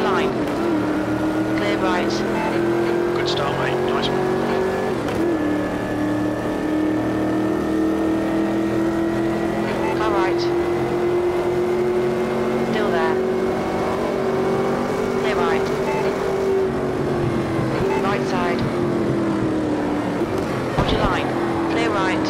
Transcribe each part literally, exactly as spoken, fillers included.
line. Clear right. Good start, mate. Nice one. Car right. Still there. Clear right. Right side. Hold your line. Clear right.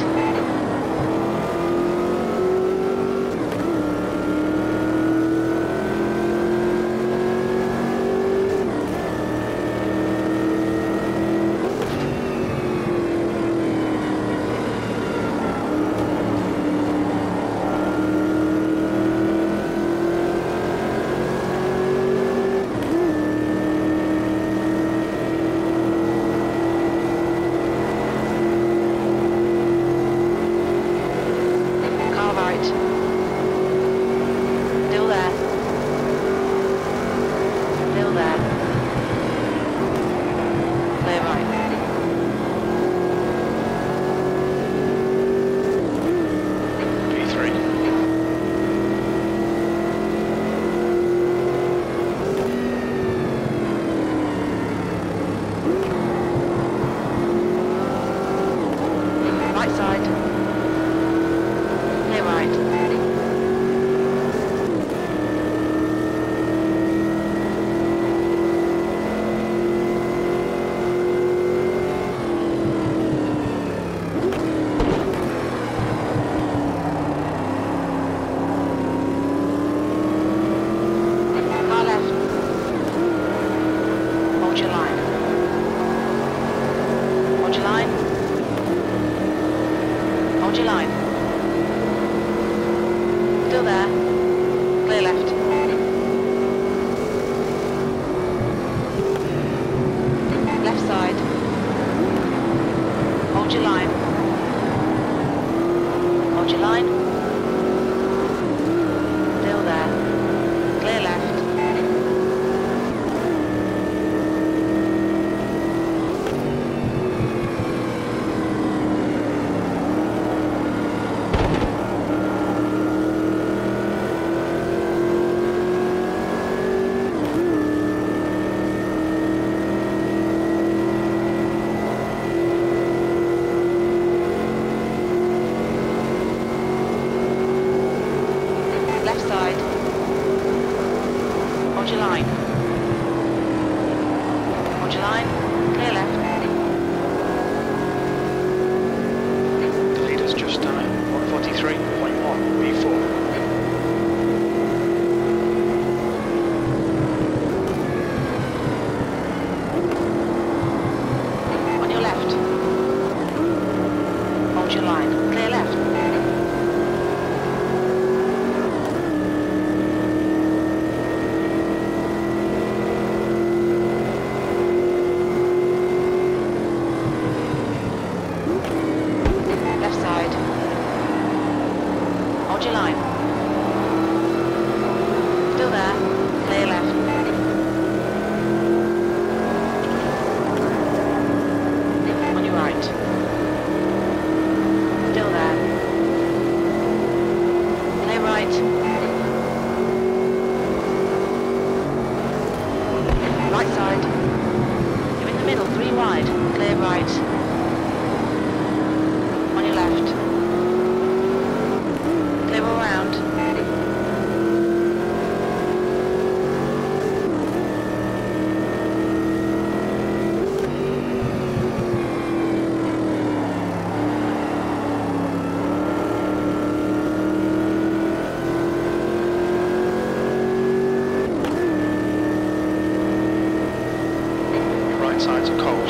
Sides are cold.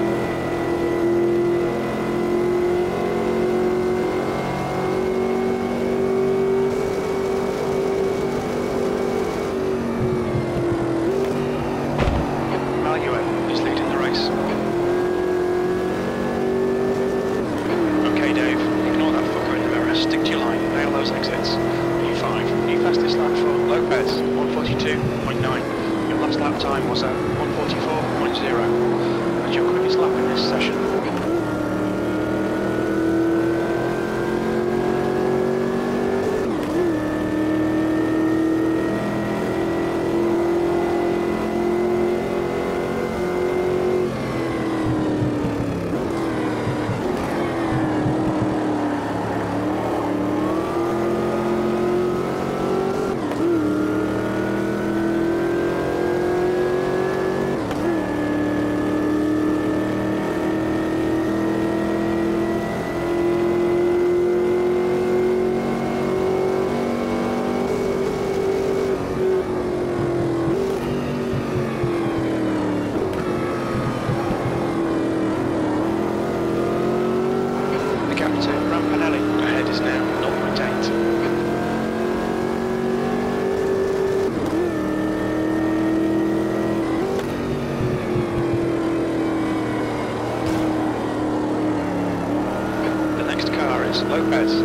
Valuer is leading the race. Okay, Dave, ignore that fucker in the mirror, stick to your line, nail those exits. E five, new fastest lap for Lopez, one forty-two point nine. Your last lap time was at one forty-four point zero. That's your quickest lap in this session. Lopez.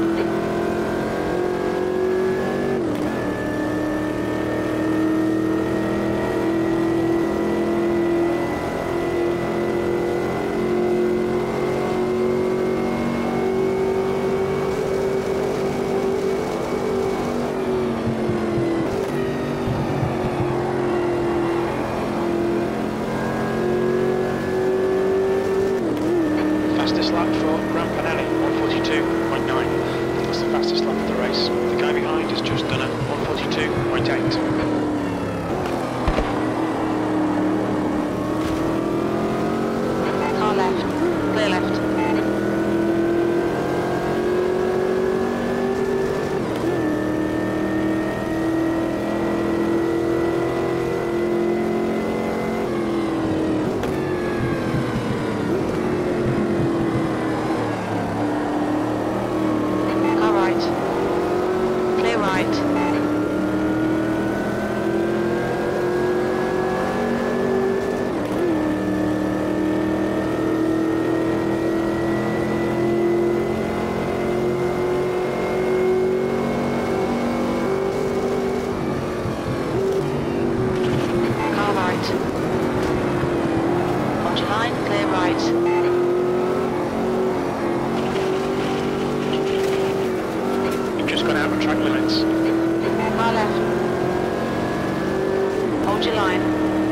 Fastest lap for Gran Panelli, one forty-two point nine. That's the fastest lap of the race. The guy behind has just done a one forty-two point eight. Car left. Clear left. Car right. Clear right. Car right. Hold your line, clear right. You've just gone out of track limits. Car left. Hold your line.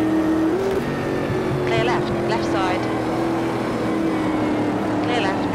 Clear left, left side. Clear left.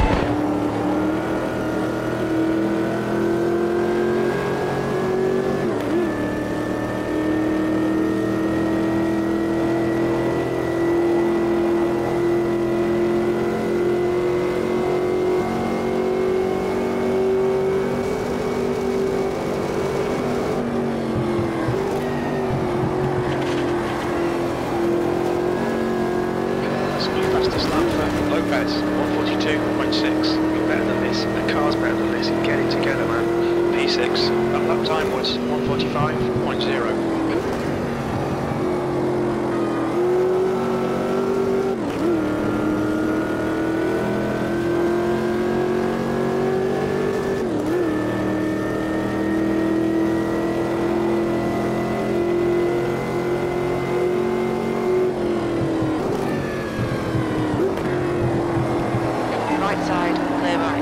That's the new fastest lap for Lopez, one forty-two point six. You're better than this. The car's better than this. Get it together, man. P six. That lap time was one forty-five point zero. Right side, clear right.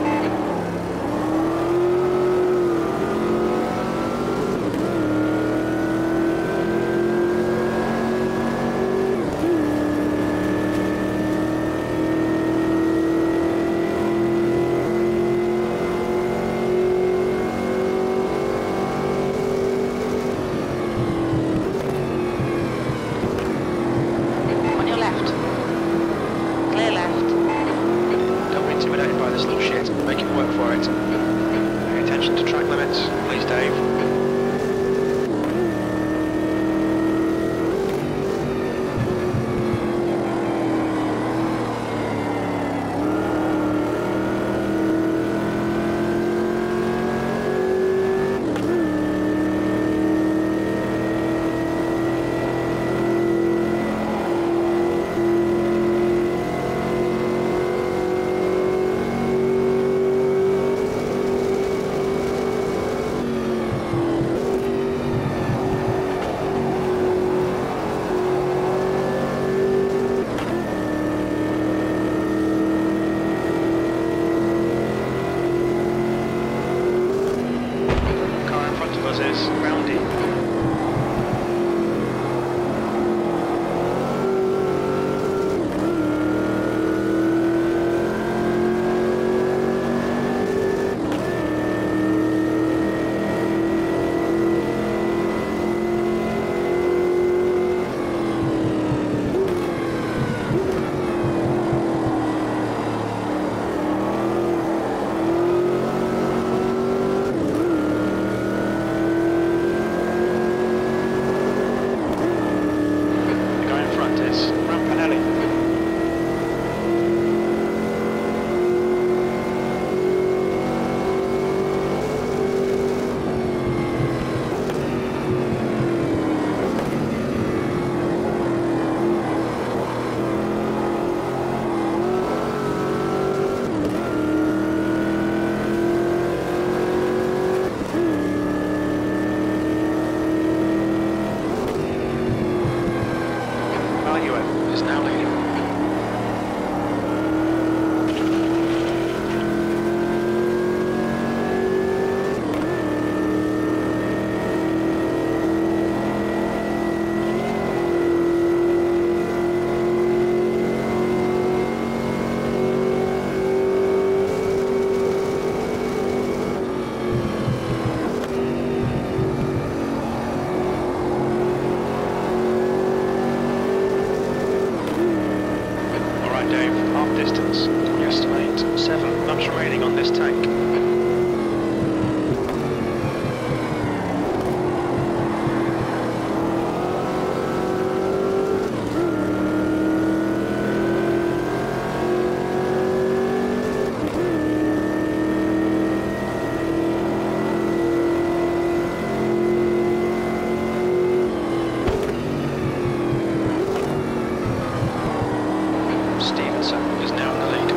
is now leading. Dave, half distance. We estimate seven laps remaining on this tank. Stevenson is now in the lead.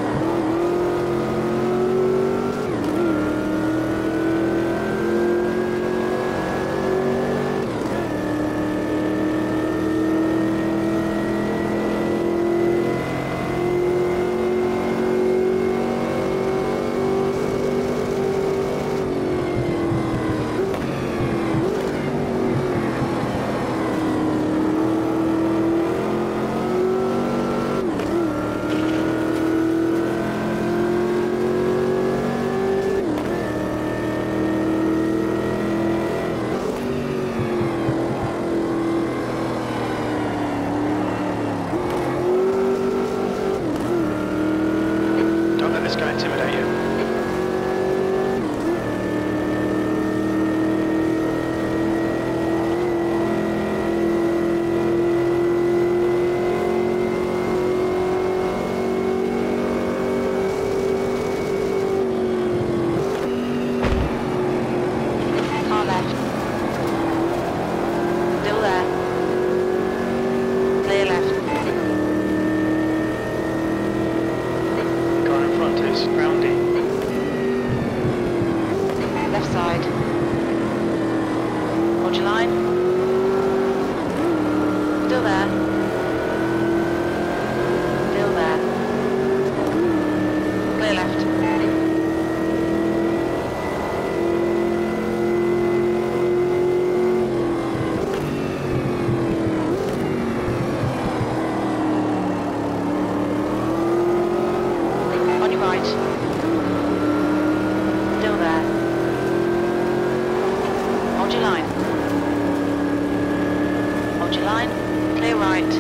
Don't let this guy intimidate you. Car left. Still there. Clear left. Car in front is groundy. Left side. Hold your line. Still there. Still there. Clear left. On your right. Still there. Hold your line. Hold your line. Clear right.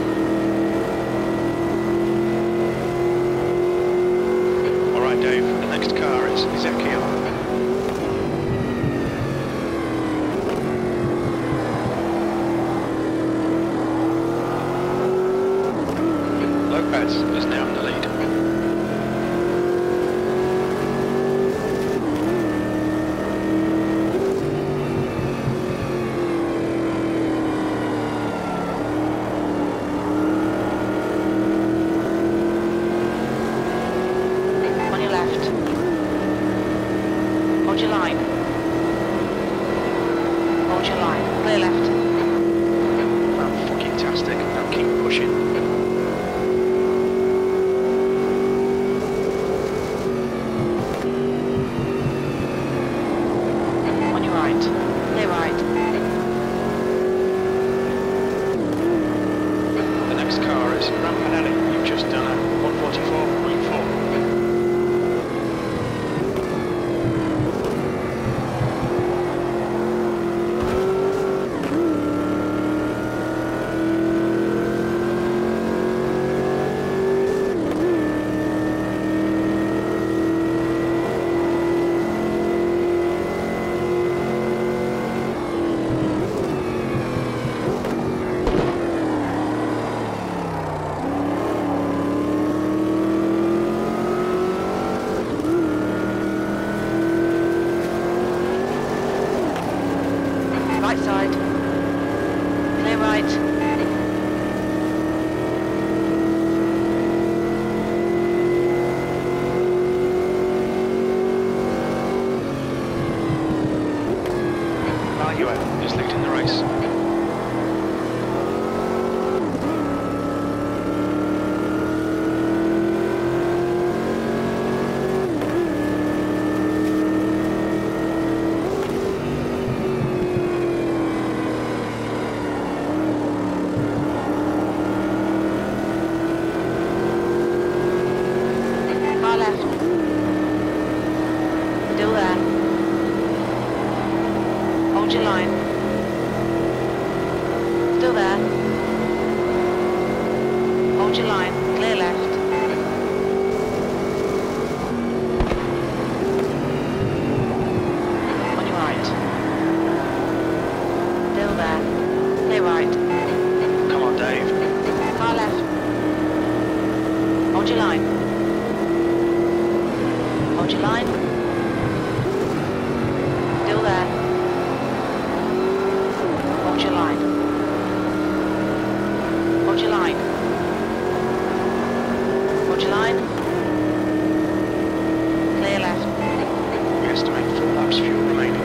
Alright Dave, the next car is Ezekiel. Lopez is now in the lead. On your left. Hold your line. Hold your line. Clear left. Fantastic. Now keep pushing. On your right. Clear right. The next car is Rampanelli. You've just done a one forty-four point four. Right side. Clear right. Valuer is leading the race. Still there. Hold your line. Clear left. On your right. Still there. Clear right. Come on, Dave. Car left. Hold your line. Hold your line. Still there. Hold your line. Hold your line. Hold your line. Clear left. We estimate four laps fuel remaining.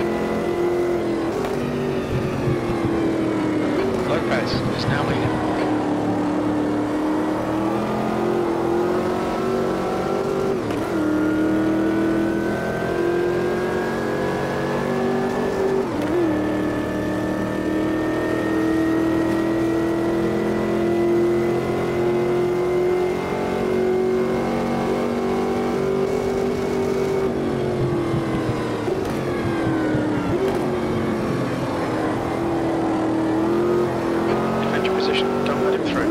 Lopez is now leading. Don't let him through.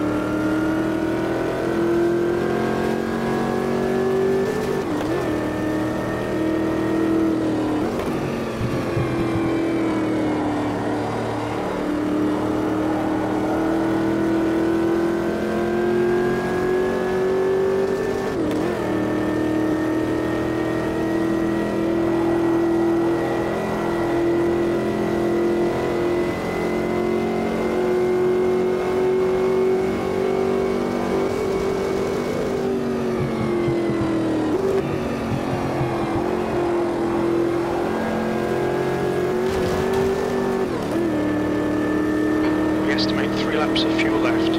We estimate three laps of fuel left.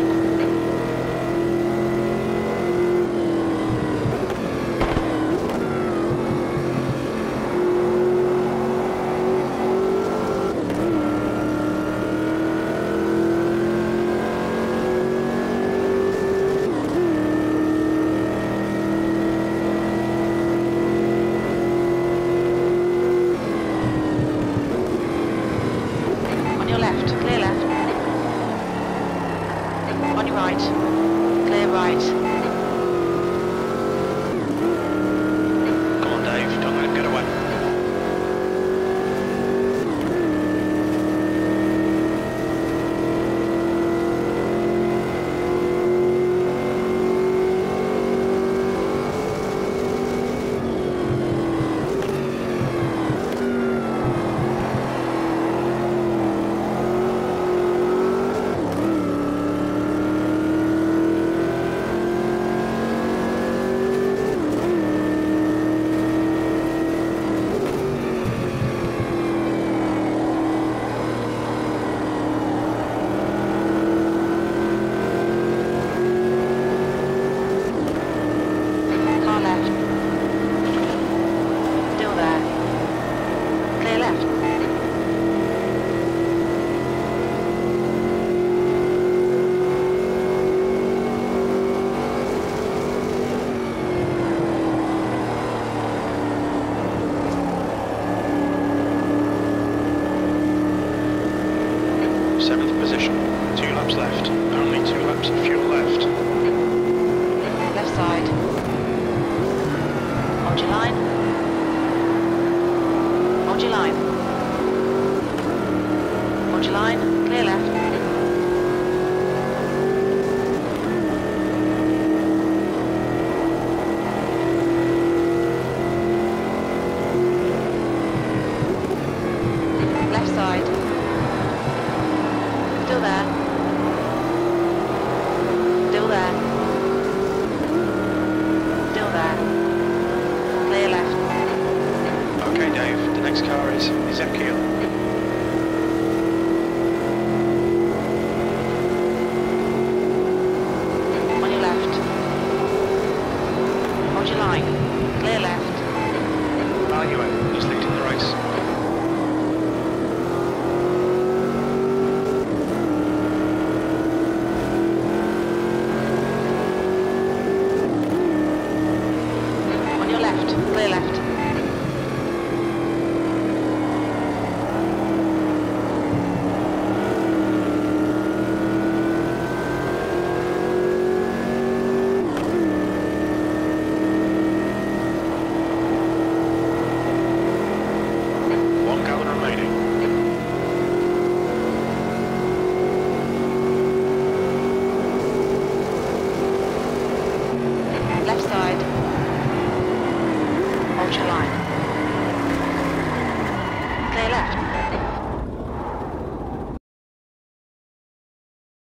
On your left. Clear left. On your right. Clear right. Come on, Dave. Don't let him get away. Car left. Still there. Clear left. Seventh position. Two laps left. Only two laps of fuel left. Left side. Hold your line. Hold your line. Hold your line. Clear left.